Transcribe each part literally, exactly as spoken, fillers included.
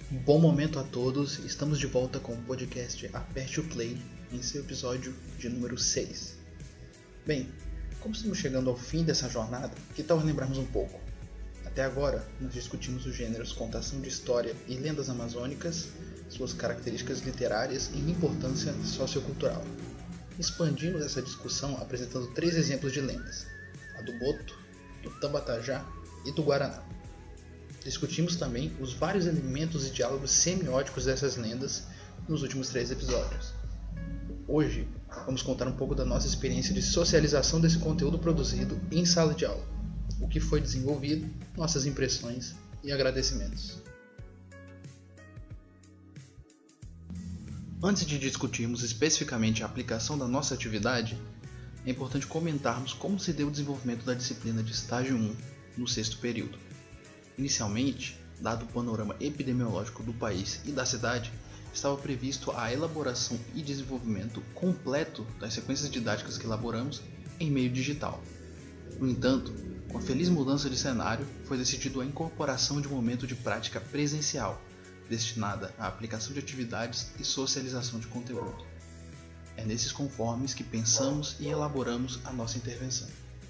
Bom momento a todos, estamos de volta com o podcast Aperte o Play, em seu episódio de número seis. Bem, como estamos chegando ao fim dessa jornada, que tal lembrarmos um pouco? Até agora, nós discutimos os gêneros contação de história e lendas amazônicas, suas características literárias e importância sociocultural. Expandimos essa discussão apresentando três exemplos de lendas, a do Boto, do Tambatajá e do Guaraná. Discutimos também os vários elementos e diálogos semióticos dessas lendas nos últimos três episódios. Hoje, vamos contar um pouco da nossa experiência de socialização desse conteúdo produzido em sala de aula, o que foi desenvolvido, nossas impressões e agradecimentos. Antes de discutirmos especificamente a aplicação da nossa atividade, é importante comentarmos como se deu o desenvolvimento da disciplina de estágio um no sexto período. Inicialmente, dado o panorama epidemiológico do país e da cidade, estava previsto a elaboração e desenvolvimento completo das sequências didáticas que elaboramos em meio digital. No entanto, com a feliz mudança de cenário, foi decidido a incorporação de um momento de prática presencial, destinada à aplicação de atividades e socialização de conteúdo. É nesses conformes que pensamos e elaboramos a nossa intervenção.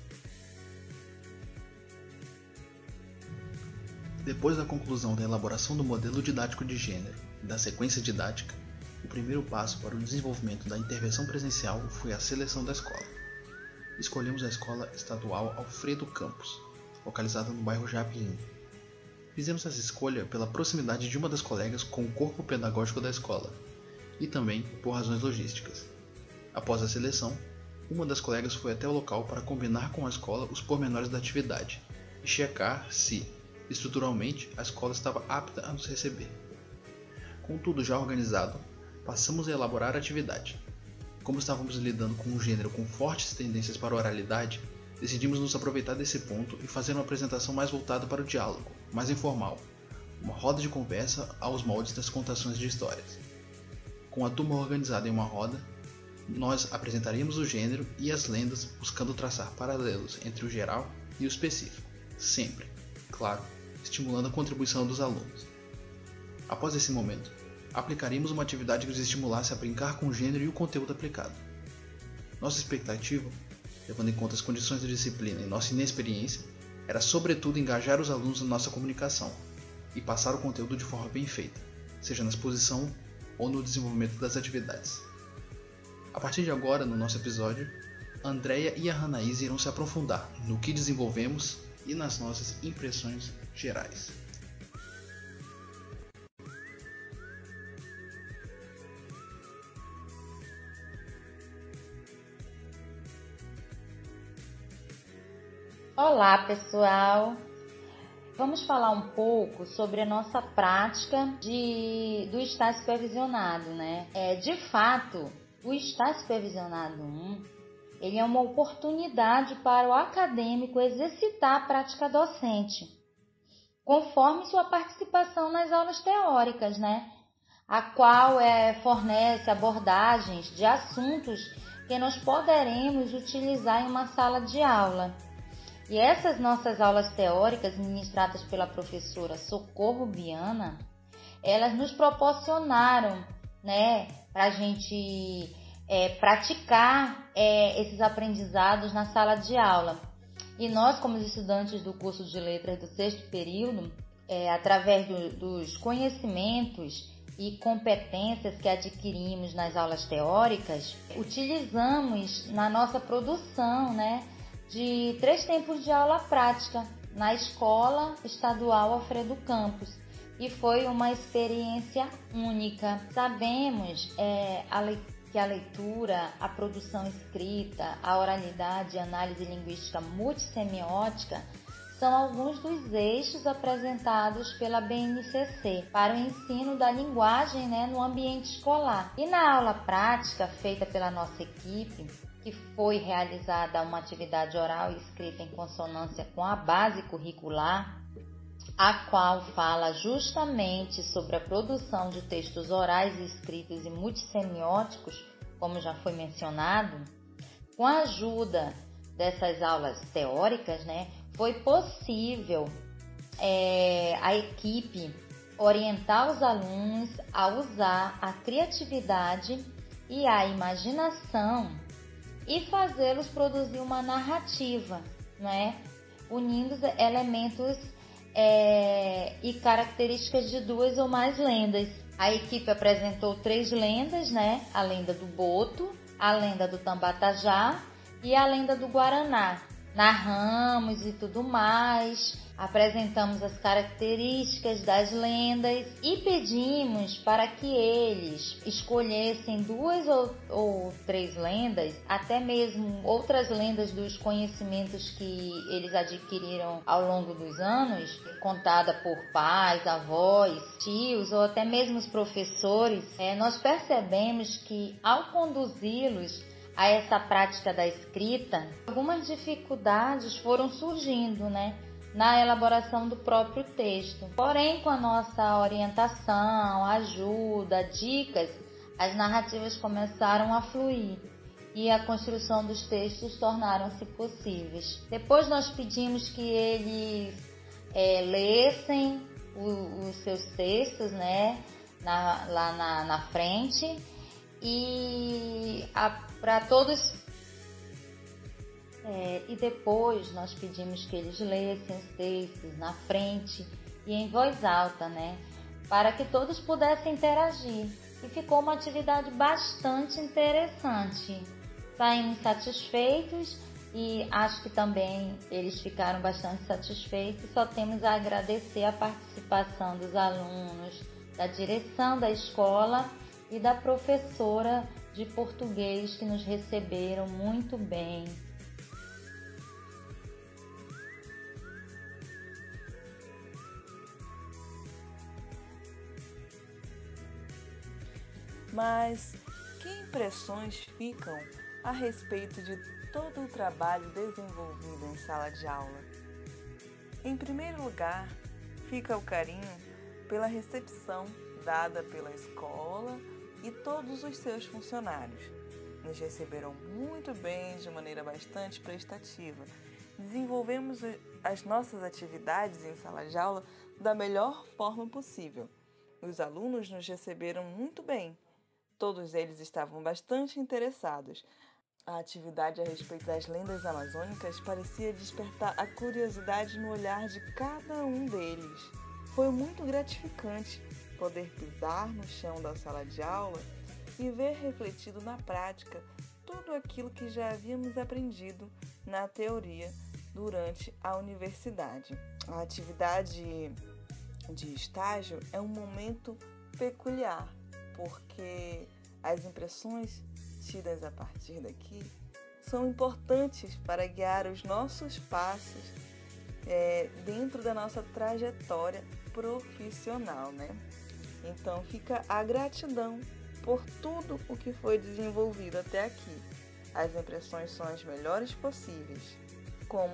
Depois da conclusão da elaboração do modelo didático de gênero e da sequência didática, o primeiro passo para o desenvolvimento da intervenção presencial foi a seleção da escola. Escolhemos a Escola Estadual Alfredo Campos, localizada no bairro Japim. Fizemos essa escolha pela proximidade de uma das colegas com o corpo pedagógico da escola e também por razões logísticas. Após a seleção, uma das colegas foi até o local para combinar com a escola os pormenores da atividade e checar se, estruturalmente, a escola estava apta a nos receber. Com tudo já organizado, passamos a elaborar a atividade. Como estávamos lidando com um gênero com fortes tendências para a oralidade, decidimos nos aproveitar desse ponto e fazer uma apresentação mais voltada para o diálogo, mais informal, uma roda de conversa aos moldes das contações de histórias. Com a turma organizada em uma roda, nós apresentaríamos o gênero e as lendas buscando traçar paralelos entre o geral e o específico, sempre, claro, estimulando a contribuição dos alunos. Após esse momento, aplicaríamos uma atividade que os estimulasse a brincar com o gênero e o conteúdo aplicado. Nossa expectativa, levando em conta as condições da disciplina e nossa inexperiência, era sobretudo engajar os alunos na nossa comunicação e passar o conteúdo de forma bem feita, seja na exposição ou no desenvolvimento das atividades. A partir de agora, no nosso episódio, a Andrea e a Ranaís irão se aprofundar no que desenvolvemos e nas nossas impressões gerais. Olá, pessoal! Vamos falar um pouco sobre a nossa prática de, do estágio supervisionado, né? É, de fato, o estágio supervisionado um, ele é uma oportunidade para o acadêmico exercitar a prática docente, conforme sua participação nas aulas teóricas, né? A qual é, fornece abordagens de assuntos que nós poderemos utilizar em uma sala de aula. E essas nossas aulas teóricas, ministradas pela professora Socorro Viana, elas nos proporcionaram, né, para a gente é, praticar é, esses aprendizados na sala de aula. E nós, como estudantes do curso de letras do sexto período, é, através do, dos conhecimentos e competências que adquirimos nas aulas teóricas, utilizamos na nossa produção, né, de três tempos de aula prática na Escola Estadual Alfredo Campos. E foi uma experiência única. Sabemos é, a leitura, que a leitura, a produção escrita, a oralidade e a análise linguística multissemiótica são alguns dos eixos apresentados pela B N C C para o ensino da linguagem, né, no ambiente escolar. E na aula prática feita pela nossa equipe, que foi realizada uma atividade oral e escrita em consonância com a base curricular, a qual fala justamente sobre a produção de textos orais e escritos e multissemióticos, como já foi mencionado. Com a ajuda dessas aulas teóricas, né, foi possível é, a equipe orientar os alunos a usar a criatividade e a imaginação e fazê-los produzir uma narrativa, não é? Unindo elementos é, e características de duas ou mais lendas. A equipe apresentou três lendas, né? A lenda do Boto, a lenda do Tambatajá e a lenda do Guaraná. Narramos e tudo mais, apresentamos as características das lendas e pedimos para que eles escolhessem duas ou, ou três lendas, até mesmo outras lendas dos conhecimentos que eles adquiriram ao longo dos anos, contada por pais, avós, tios ou até mesmo os professores. É, nós percebemos que ao conduzi-los a essa prática da escrita, algumas dificuldades foram surgindo, né, na elaboração do próprio texto. Porém, com a nossa orientação, ajuda, dicas, as narrativas começaram a fluir e a construção dos textos tornaram-se possíveis. Depois nós pedimos que eles é, lessem o, os seus textos, né, na, lá na, na frente, e para todos é, e depois nós pedimos que eles lessem os textos na frente e em voz alta, né, para que todos pudessem interagir, e ficou uma atividade bastante interessante. Saímos satisfeitos e acho que também eles ficaram bastante satisfeitos. Só temos a agradecer a participação dos alunos, da direção da escola e da professora de português, que nos receberam muito bem. Mas que impressões ficam a respeito de todo o trabalho desenvolvido em sala de aula? Em primeiro lugar, fica o carinho pela recepção dada pela escola e todos os seus funcionários. Nos receberam muito bem, de maneira bastante prestativa. Desenvolvemos as nossas atividades em sala de aula da melhor forma possível. Os alunos nos receberam muito bem. Todos eles estavam bastante interessados. A atividade a respeito das lendas amazônicas parecia despertar a curiosidade no olhar de cada um deles. Foi muito gratificante poder pisar no chão da sala de aula e ver refletido na prática tudo aquilo que já havíamos aprendido na teoria durante a universidade. A atividade de estágio é um momento peculiar, porque as impressões tidas a partir daqui são importantes para guiar os nossos passos é, dentro da nossa trajetória profissional, né? Então fica a gratidão por tudo o que foi desenvolvido até aqui. As impressões são as melhores possíveis. Como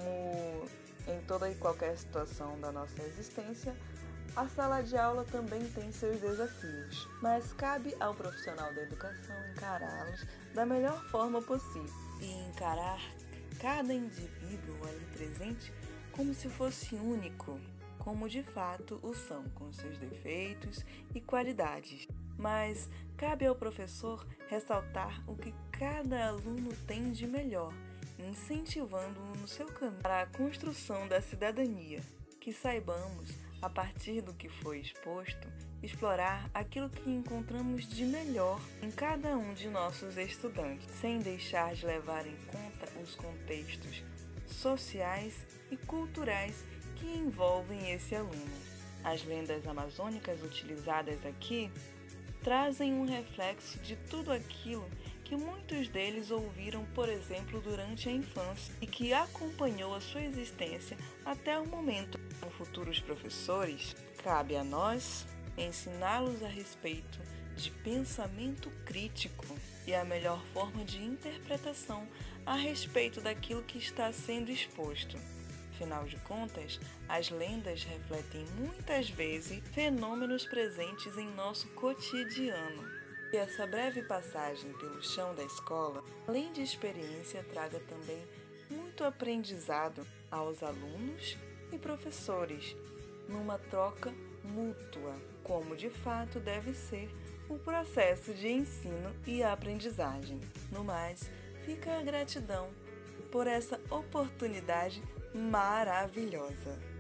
em toda e qualquer situação da nossa existência, a sala de aula também tem seus desafios, mas cabe ao profissional da educação encará-los da melhor forma possível e encarar cada indivíduo ali presente como se fosse único, como de fato o são, com seus defeitos e qualidades. Mas cabe ao professor ressaltar o que cada aluno tem de melhor, incentivando-o no seu caminho para a construção da cidadania. Que saibamos, a partir do que foi exposto, explorar aquilo que encontramos de melhor em cada um de nossos estudantes, sem deixar de levar em conta os contextos sociais e culturais que envolvem esse aluno. As lendas amazônicas utilizadas aqui trazem um reflexo de tudo aquilo que muitos deles ouviram, por exemplo, durante a infância e que acompanhou a sua existência até o momento. Como futuros professores, cabe a nós ensiná-los a respeito de pensamento crítico e a melhor forma de interpretação a respeito daquilo que está sendo exposto. Afinal de contas, as lendas refletem muitas vezes fenômenos presentes em nosso cotidiano. Que essa breve passagem pelo chão da escola, além de experiência, traga também muito aprendizado aos alunos e professores, numa troca mútua. como de fato deve ser o processo de ensino e aprendizagem. No mais, fica a gratidão por essa oportunidade maravilhosa.